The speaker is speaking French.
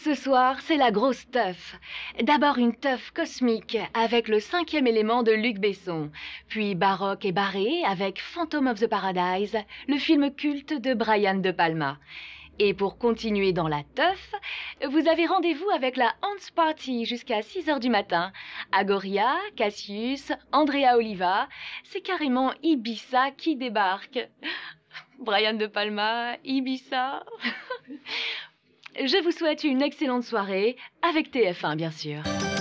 Ce soir, c'est la grosse teuf. D'abord une teuf cosmique avec le 5e élément de Luc Besson, puis baroque et barré avec Phantom of the Paradise, le film culte de Brian De Palma. Et pour continuer dans la teuf, vous avez rendez-vous avec la Hans Party jusqu'à 6 h du matin. Agoria, Cassius, Andrea Oliva, c'est carrément Ibiza qui débarque. Brian De Palma, Ibiza. Je vous souhaite une excellente soirée, avec TF1 bien sûr.